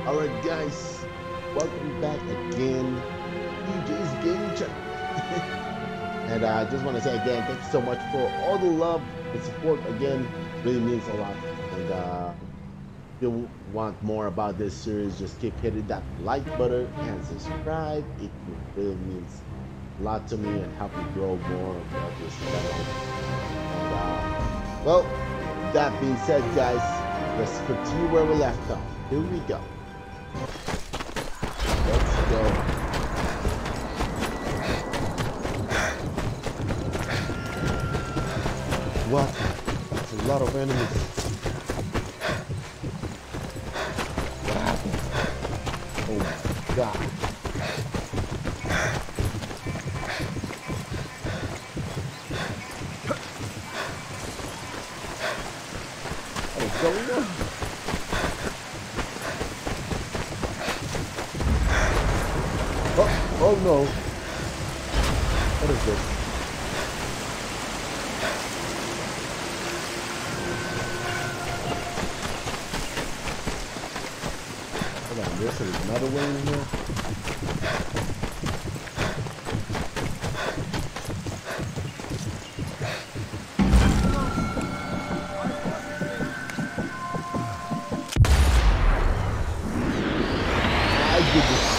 Alright guys, welcome back again. DJ's Gaming Channel. And I just want to say again, thank you so much for all the love and support. Again, really means a lot. And if you want more about this series, just keep hitting that like button and subscribe. It really means a lot to me and help me grow more of this channel. And well, that being said, guys, let's continue where we left off. Here we go. Let's go. What? That's a lot of enemies. What happened? Oh my god. What is going on? Oh no. What is this? Hold on, there's another way in here. I did this.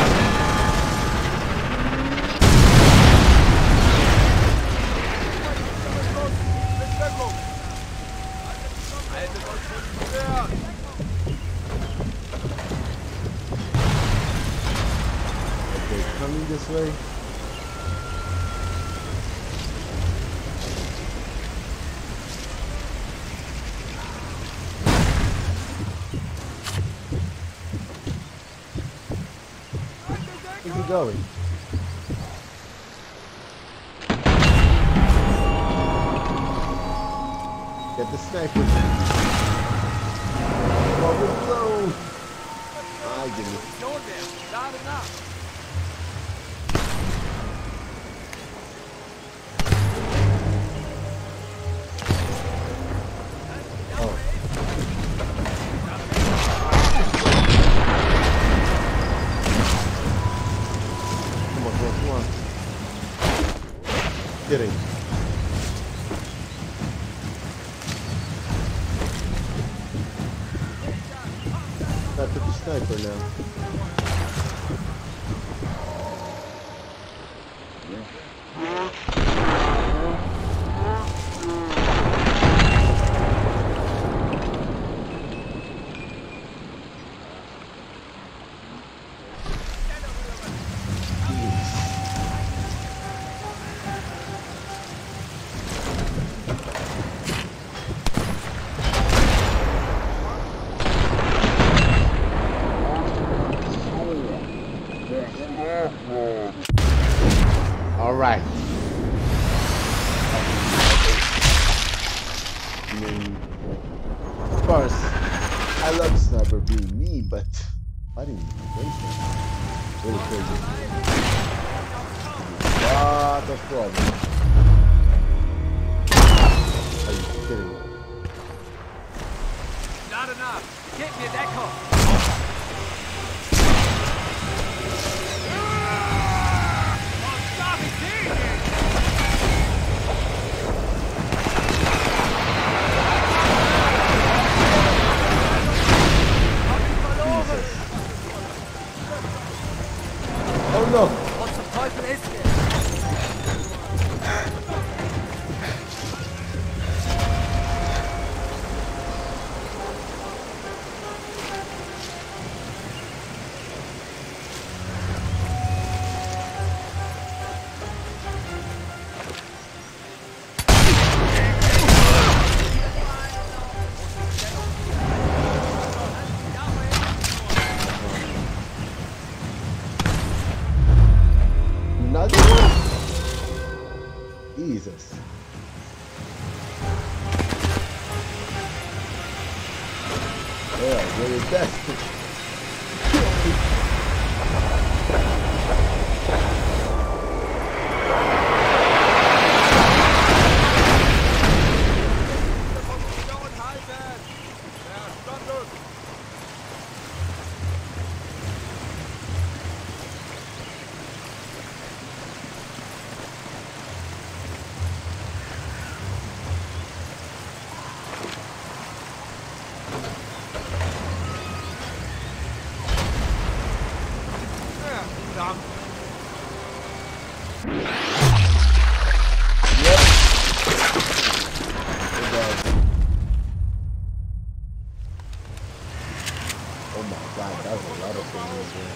Coming this way. Where's he going? Get the sniper. Overthrown. My goodness. Not enough. Kidding. I put the sniper now. All right. I mean, of course, I love Sniper being me, but fighting Winston, really crazy. Lot of problems. Are you kidding? Not enough. Get me that car. Oh no! What's the Teufel ist hier? Jesus. Yeah, really best. Oh my god, that's a lot of things here.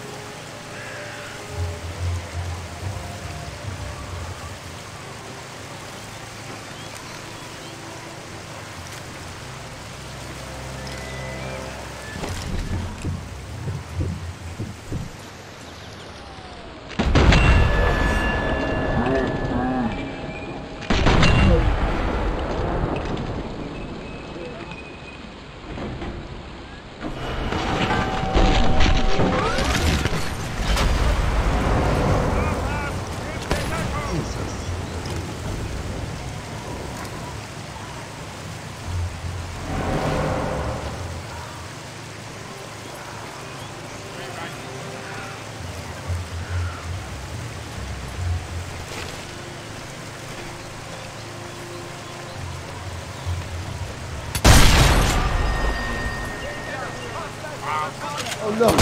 Oh no!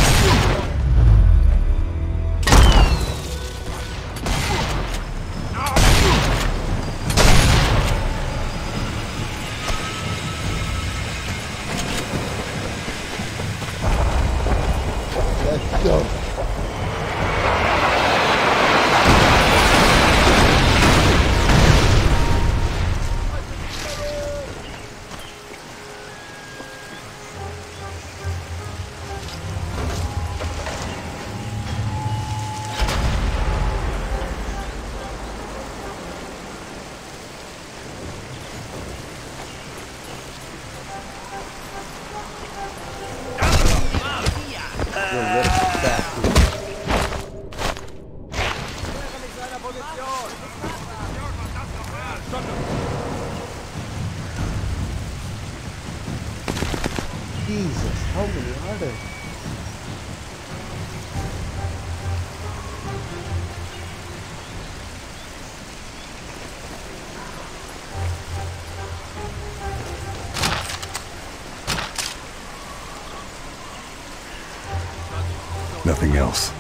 Let's go. Jesus, how many are there? Nothing else.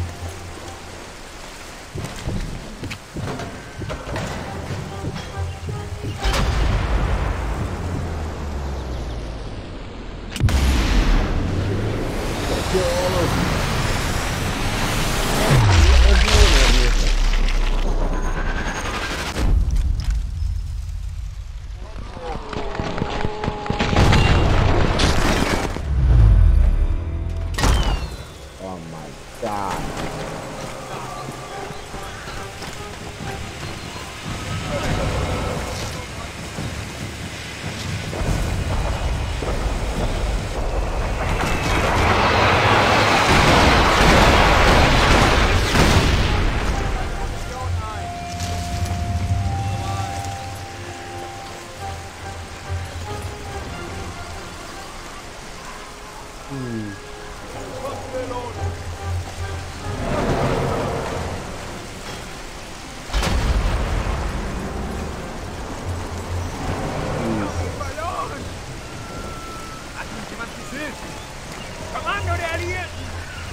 Oh my god. Kommando der Alliierten!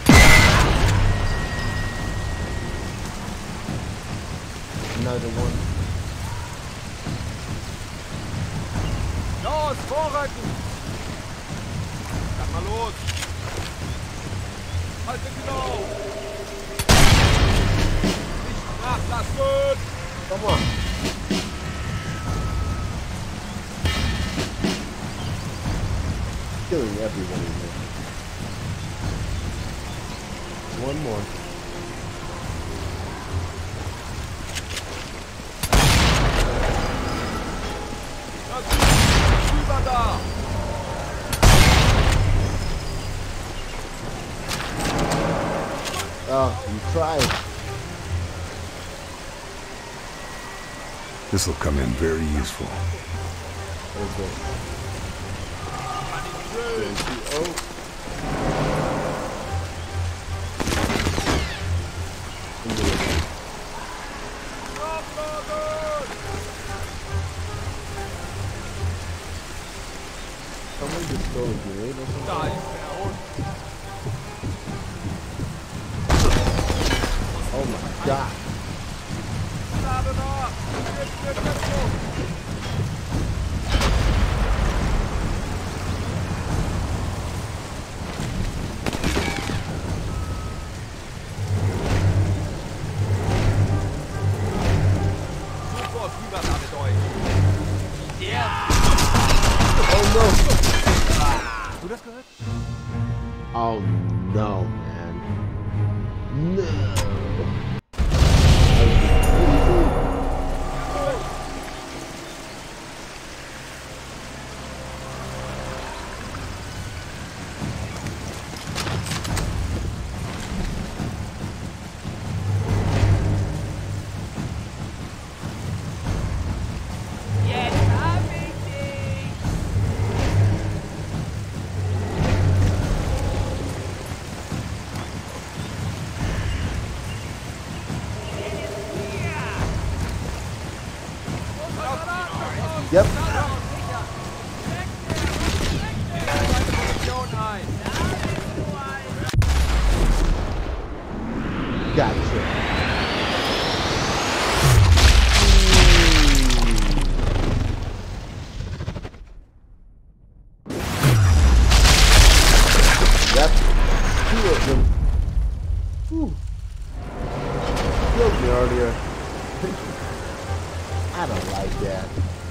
Another one. Los, vorrücken! Dann mal los! Haltet genau! Nicht nachlassen! Come on. Killing everyone in here. One more. Über da! Oh, you tried. This will come in very useful. Okay. Someone just throw a grenade or something? Da ist der Hund! Oh my god. Lade nach! Jetzt wird der Zug! Oh no, man. No. Yep. Gotcha. Yep. Two of them. Whew. Killed me earlier. I don't like that.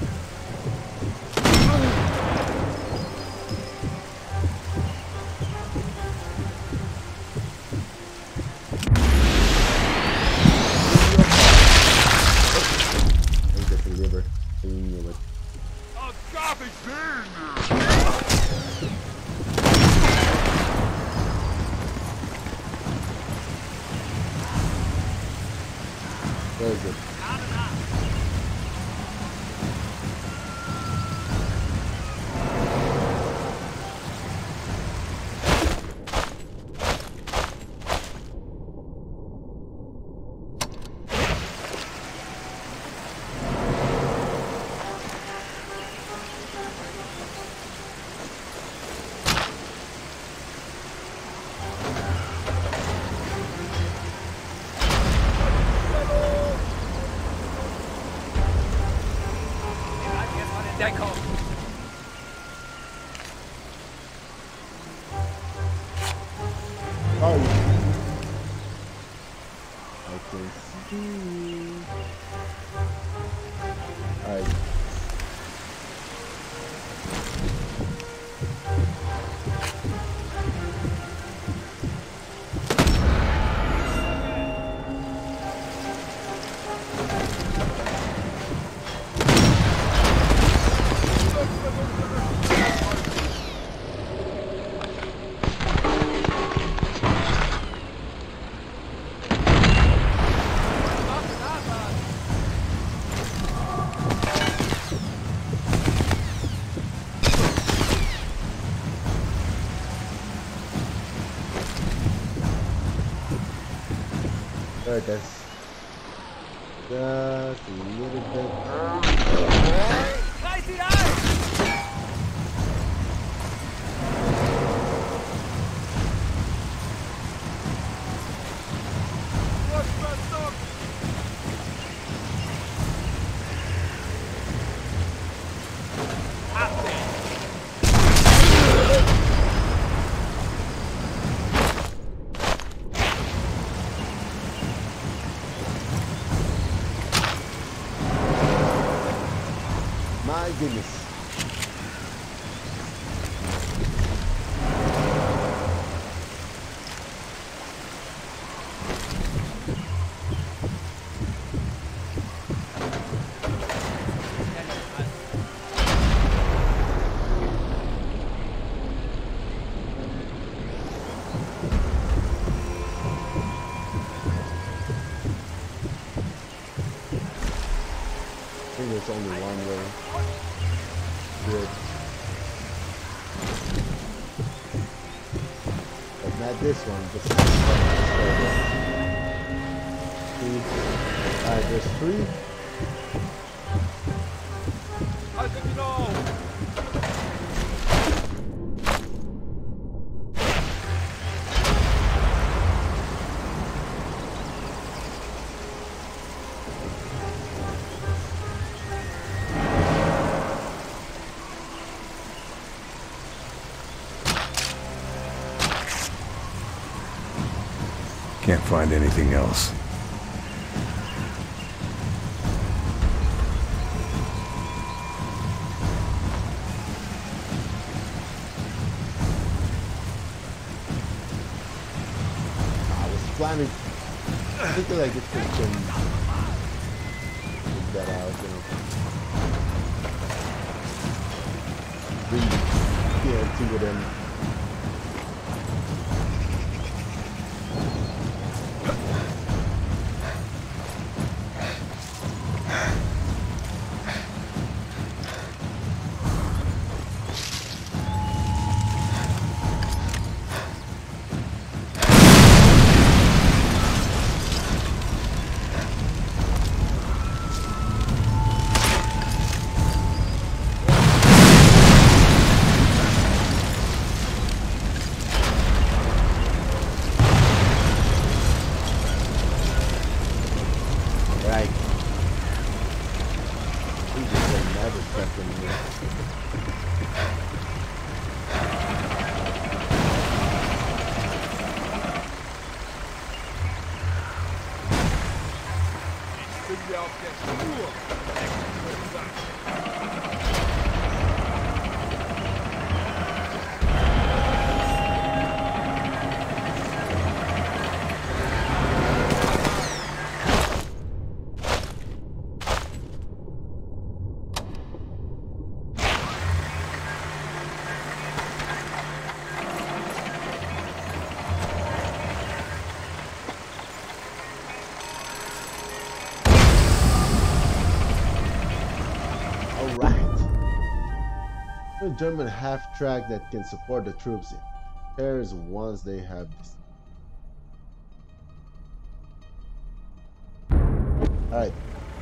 Where is it? Oh, I can see. Alright. There it is. Just a little bit. My goodness. I think there's only one way. Good. But not this one, just three. Alright, there's three. Can't find anything else. planning. I think like this thing can take that out, you know. Breathe TNT with him. A German half-track that can support the troops in pairs once they have this. Alright.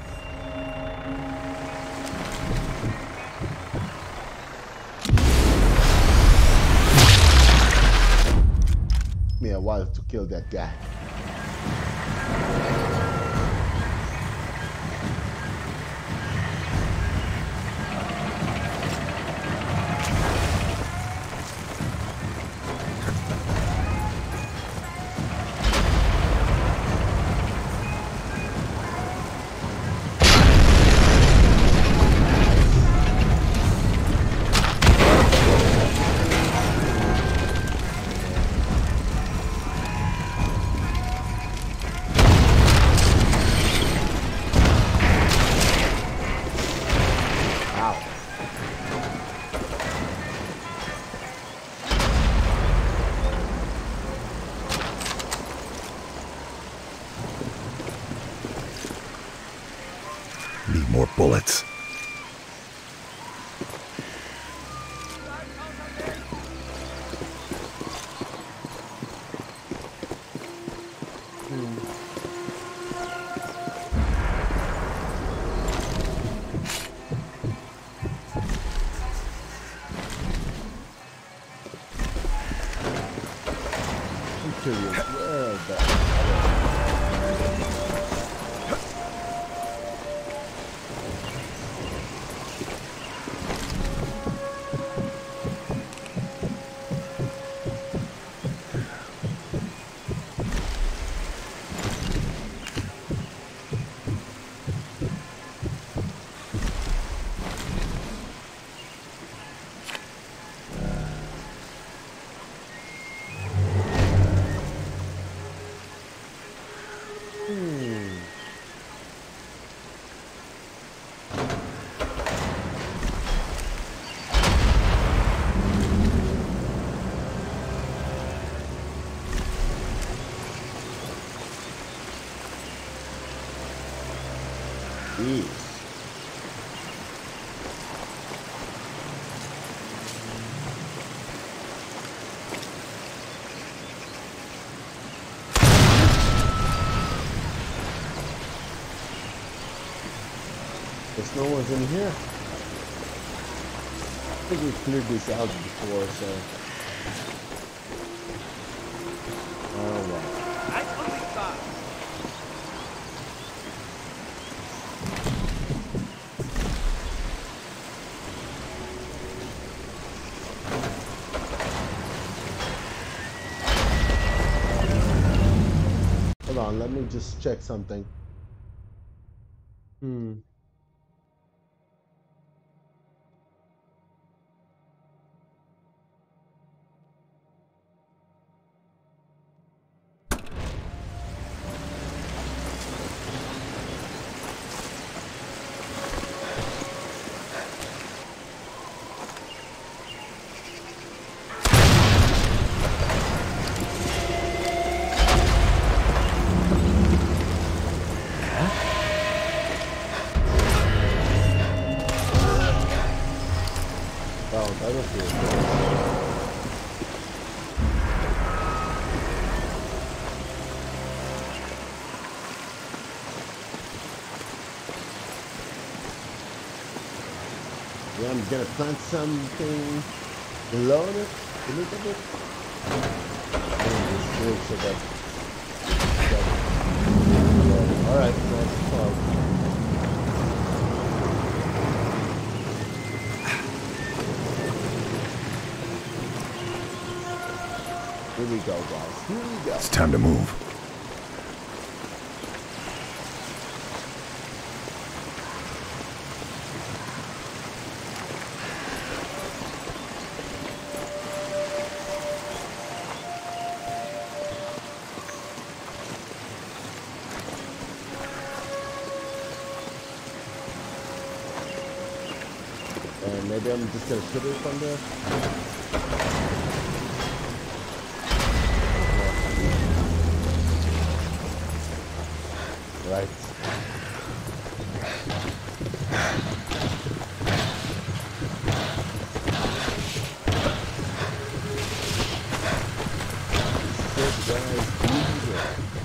Took me a while to kill that guy. Need more bullets. Guess no one's in here. I think we cleared this out before, so. Oh well. Hold on, let me just check something. I'm gonna plant something below it, beneath of it. So that all right, that's fine. Here we go, guys. Here we go. It's time to move. And maybe I'm just gonna shoot it from there. Right. Shit, guys, easy.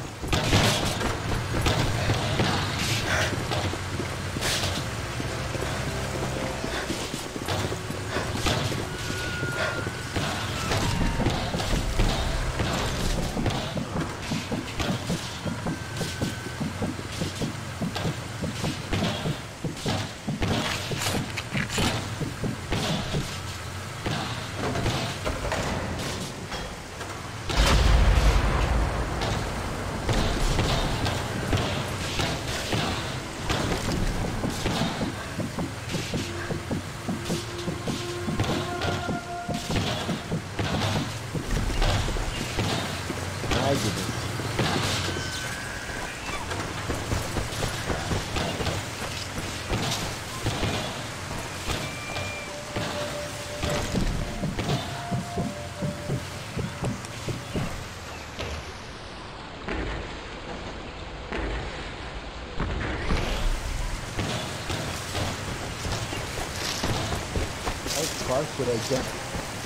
How far should I get?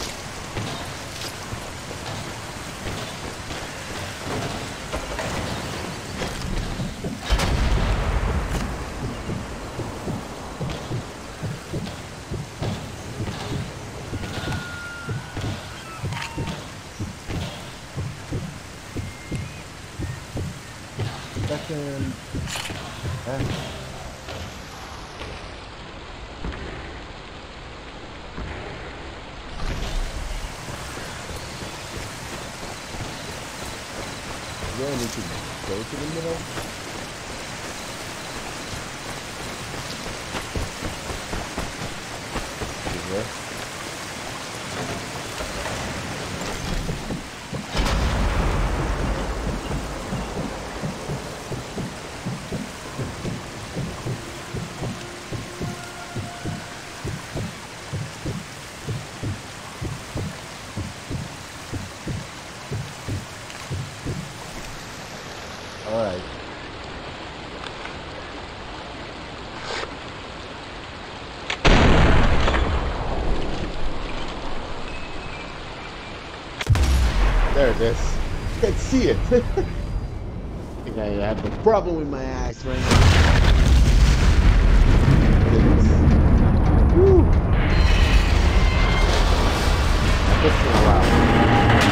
Second. Do I need to go to the middle? Here. All right. There it is. Can't see it. I think I have a problem with my eyes right now. Woo. This is a while.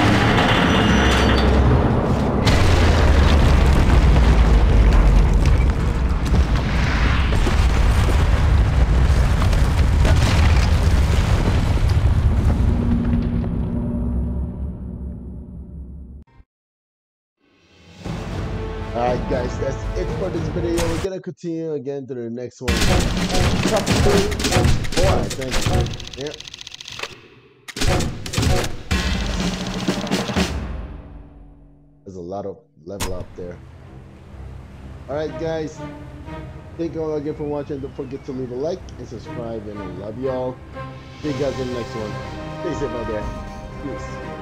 Alright guys, that's it for this video. We're gonna continue again to the next one. I think. Yeah. There's a lot of level up there. Alright guys, thank you all again for watching. Don't forget to leave a like and subscribe, and I love you all. See you guys in the next one. Stay safe out there. Peace.